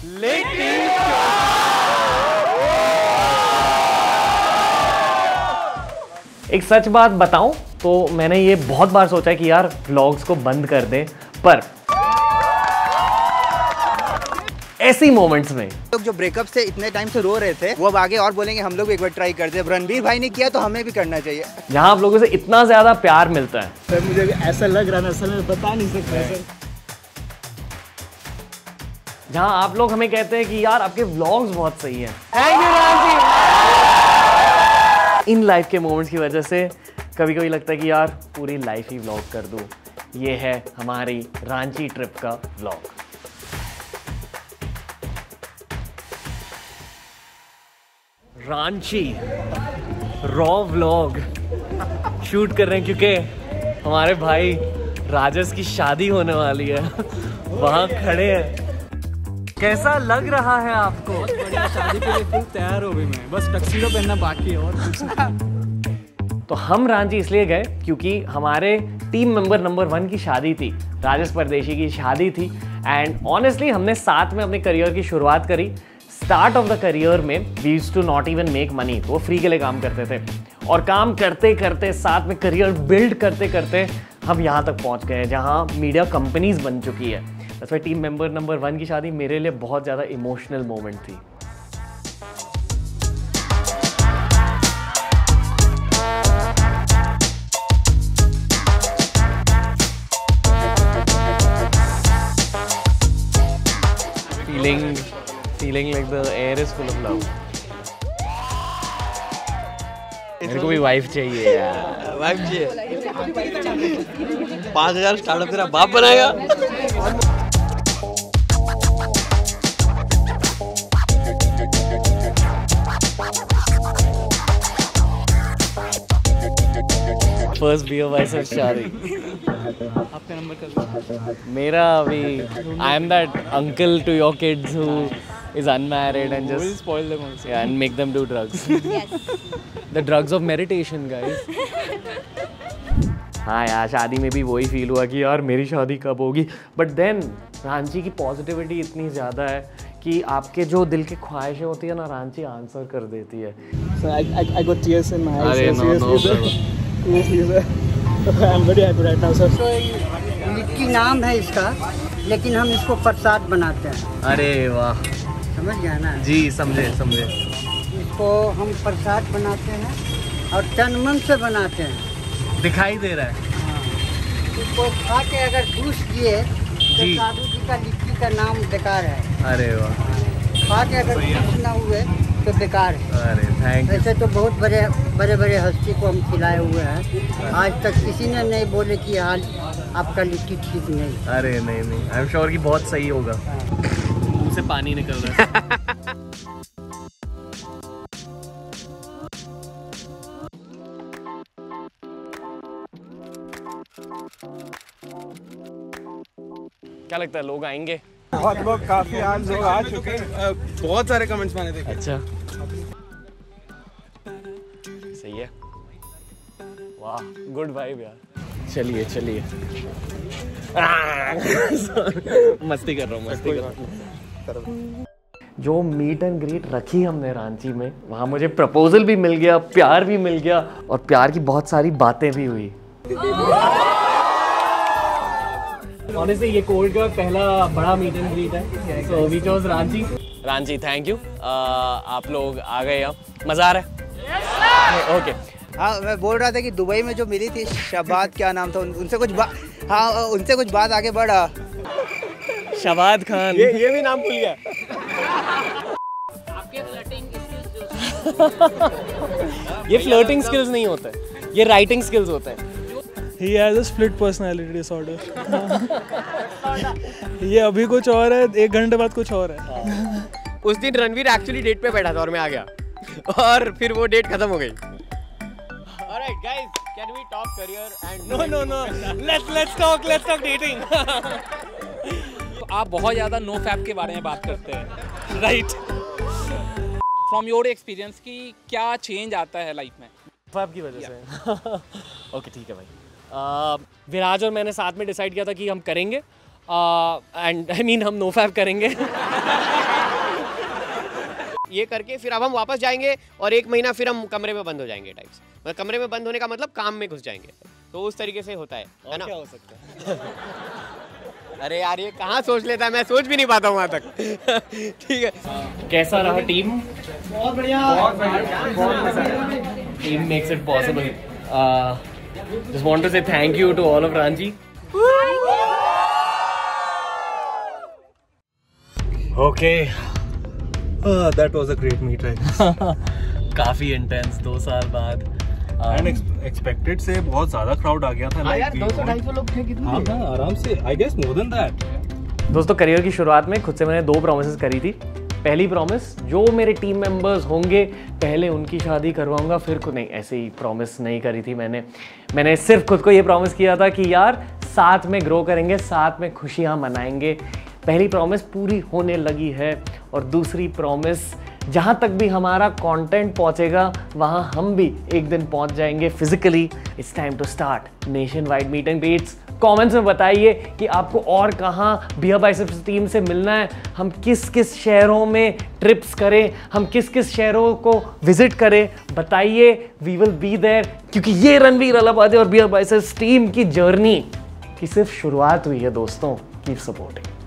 लिट्टी एक सच बात बताऊं तो मैंने ये बहुत बार सोचा है कि यार व्लॉग्स को बंद कर दें, पर ऐसी मोमेंट्स में लोग जो ब्रेकअप से इतने टाइम से रो रहे थे वो अब आगे और बोलेंगे हम लोग एक बार ट्राई करते हैं। रणवीर भाई ने किया तो हमें भी करना चाहिए। जहां आप लोगों से इतना ज्यादा प्यार मिलता है। सर मुझे भी ऐसा लग रहा है, असल में बता नहीं सकता सर। जहां आप लोग हमें कहते हैं कि यार आपके व्लॉग्स बहुत सही हैं। Thank you Ranchi. इन लाइफ के मोमेंट्स की वजह से कभी कभी लगता है कि यार पूरी लाइफ ही व्लॉग कर दूं। ये है हमारी रांची ट्रिप का vlog. Ranchi raw vlog shoot कर रहे हैं क्योंकि हमारे भाई राजस की शादी होने वाली है। वहां खड़े हैं। कैसा लग रहा है आपको? बहुत बढ़िया, शादी के लिए फुल तैयार हो गई मैं, बस टक्सीडो पहनना बाकी है और कुछ नहीं। तो हम रांची इसलिए गए क्योंकि हमारे टीम मेंबर नंबर 1 की शादी थी, राजस परदेशी की शादी थी। एंड ऑनेस्टली हमने साथ में अपने करियर की शुरुआत करी। स्टार्ट ऑफ द करियर में we used to not even make money, तो वो फ्री के लिए काम करते थे और काम करते करते साथ में करियर बिल्ड करते करते हम यहाँ तक पहुँच गए जहाँ मीडिया कंपनीज बन चुकी है। वैसे टीम मेंबर नंबर 1 की शादी मेरे लिए बहुत ज़्यादा इमोशनल मोमेंट थी। Feeling like the air is full of love. मेरे को भी वाइफ चाहिए यार। वाइफ चाहिए। 5,000 स्टार्टअप तेरा बाप बनाएगा। फर्स्ट बियर बाइसेप्स शादी। आपका नंबर कर दो। मेरा अभी I am that uncle to your kids who is unmarried and We'll just spoil them also. yeah, and make them do drugs. Yes. The drugs of meditation, guys. हाँ यार, शादी में भी वही फील हुआ कि यार मेरी शादी कब होगी। बट देन रांची की पॉजिटिविटी इतनी ज़्यादा है कि आपके जो दिल की ख्वाहिशें होती है ना, रांची आंसर कर देती है। So I got tears in my eyes. अरे so no, seriously, sir. I'm very happy right now, sir. Litti नाम है इसका, लेकिन हम इसको प्रसाद बनाते हैं। अरे वाह, समझ गया ना? जी समझे। इसको हम प्रसाद बनाते हैं और तन मन से बनाते हैं। दिखाई दे रहा है। इसको खा के अगर घुस दिए तो जी। साधु जी का लिट्टी का नाम बेकार है। अरे वाह, खा के अगर घुस ना हुए तो बेकार है। अरे थैंक यू। ऐसे तो बहुत बड़े हस्ती को हम खिलाए हुए हैं, आज तक किसी ने नहीं बोले कि हाल आपका लिट्टी ठीक नहीं। अरे नहीं, आई एम श्योर कि बहुत सही होगा। मुंह से पानी निकल रहा है। क्या लगता है लोग आएंगे? बहुत लोग, काफी आज लोग आ चुके हैं। बहुत सारे कमेंट्स मैंने देखे। अच्छा, सही है। वाह, गुड वाइब यार। चलिए मस्ती कर रहा हूँ। जो मीट एंड ग्रीट रखी हमने रांची में, वहाँ मुझे प्रपोजल भी मिल गया, प्यार भी मिल गया और प्यार की बहुत सारी बातें भी हुई। ऑनेस्टली ये कोविड का पहला बड़ा मीट एंड ग्रीट है, so we chose Ranchi. Thank you, आप लोग आ गए। अब मजा आ रहा है? ओके। हाँ, मैं बोल रहा था कि दुबई में जो मिली थी शबाद, क्या नाम था, उनसे कुछ बात आगे बढ़ा। शबाद खान, ये भी नाम भूल गया। ये फ्लर्टिंग स्किल्स नहीं होते, ये राइटिंग स्किल्स होते हैं। He has a split personality disorder. ये अभी कुछ और है, 1 घंटे बाद कुछ और है। उस दिन रणवीर एक्चुअली डेट पे बैठा था और मैं आ गया और फिर वो डेट खत्म हो गई। Alright guys, can we talk career and No. Let's talk dating. आप बहुत ज़्यादा नो फैप के बारे में बात करते हैं, राइट? फ्रॉम योर एक्सपीरियंस की क्या चेंज आता है लाइफ में? फैप की वजह से। ओके ठीक है भाई। विराज और मैंने साथ में डिसाइड किया था कि हम करेंगे, एंड आई मीन हम नो फैप करेंगे। ये करके फिर अब हम वापस जाएंगे और 1 महीना फिर हम कमरे में बंद हो जाएंगे टाइप्स। मतलब कमरे में बंद होने का मतलब काम में घुस जाएंगे, तो उस तरीके से होता है ना। क्या हो सकता है? अरे यार ये कहाँ सोच लेता है, मैं सोच भी नहीं पाता हूँ वहाँ तक। ठीक है, कैसा रहा टीम? बहुत बढ़िया, team makes it possible. Just want to say thank you to all of Ranchi. Okay, that was a great meet, I guess. काफी इंटेंस 2 साल बाद। Unexpected से बहुत ज्यादा crowd आ गया था। हाँ यार 200-250 लोग थे कितने? हाँ आराम से, I guess more than that. दोस्तों करियर की शुरुआत में खुद से मैंने 2 प्रॉमिसेस करी थी। पहली प्रॉमिस, जो मेरे टीम मेंबर्स होंगे पहले उनकी शादी करवाऊंगा, फिर को नहीं, ऐसे ही प्रॉमिस नहीं करी थी मैंने सिर्फ खुद को ये प्रॉमिस किया था कि यार साथ में ग्रो करेंगे, साथ में खुशियाँ मनाएंगे। पहली प्रॉमिस पूरी होने लगी है। और दूसरी प्रॉमिस, जहाँ तक भी हमारा कंटेंट पहुँचेगा वहाँ हम भी एक दिन पहुँच जाएंगे physically. It's time to start nation wide meet and greets. Comments में बताइए कि आपको और कहाँ बियर बाइसेप्स टीम से मिलना है, हम किस किस शहरों में ट्रिप्स करें, हम किस किस शहरों को विजिट करें, बताइए। वी विल बी देयर, क्योंकि ये रणवीर अलाहाबादी और बियर बाइसेप्स टीम की जर्नी की सिर्फ शुरुआत हुई है दोस्तों। Keep supporting.